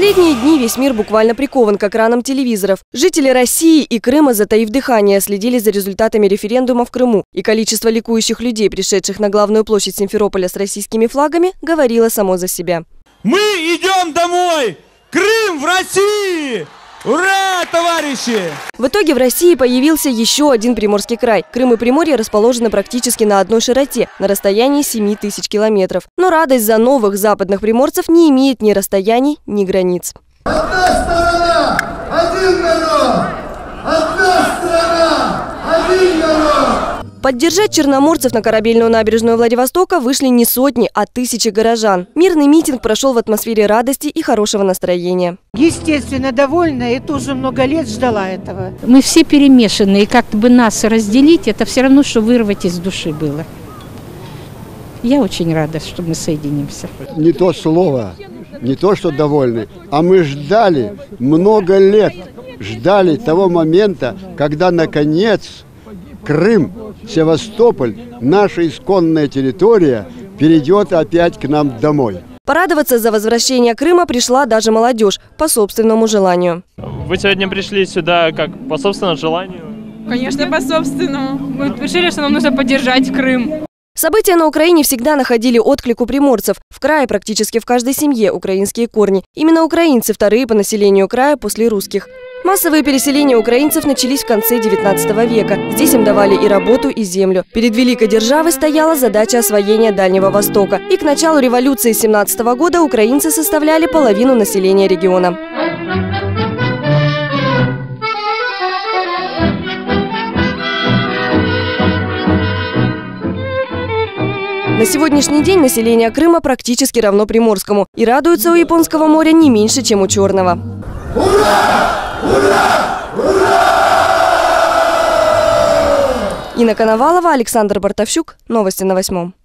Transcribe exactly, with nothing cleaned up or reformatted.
Последние дни весь мир буквально прикован к экранам телевизоров. Жители России и Крыма, затаив дыхание, следили за результатами референдума в Крыму. И количество ликующих людей, пришедших на главную площадь Симферополя с российскими флагами, говорило само за себя. Мы идем домой! Крым в России! Ура, товарищи! В итоге в России появился еще один Приморский край. Крым и Приморье расположены практически на одной широте, на расстоянии семи тысяч километров. Но радость за новых западных приморцев не имеет ни расстояний, ни границ. Одна сторона, один народ! Одна страна, один народ! Поддержать черноморцев на корабельную набережную Владивостока вышли не сотни, а тысячи горожан. Мирный митинг прошел в атмосфере радости и хорошего настроения. Естественно, довольна и тоже много лет ждала этого. Мы все перемешаны, и как бы нас разделить, это все равно, что вырвать из души было. Я очень рада, что мы соединимся. Не то слово, не то, что довольны, а мы ждали много лет, ждали того момента, когда наконец Крым, Севастополь, наша исконная территория, перейдет опять к нам домой. Порадоваться за возвращение Крыма пришла даже молодежь по собственному желанию. Вы сегодня пришли сюда как по собственному желанию? Конечно, по собственному. Мы решили, что нам нужно поддержать Крым. События на Украине всегда находили отклик у приморцев. В крае практически в каждой семье украинские корни. Именно украинцы вторые по населению края после русских. Массовые переселения украинцев начались в конце девятнадцатого века. Здесь им давали и работу, и землю. Перед великой державой стояла задача освоения Дальнего Востока. И к началу революции семнадцатого года украинцы составляли половину населения региона. На сегодняшний день население Крыма практически равно Приморскому. И радуется у Японского моря не меньше, чем у Черного. Ура! Ура! Ура! Инна Коновалова, Александр Бартовщук. Новости на восьмом.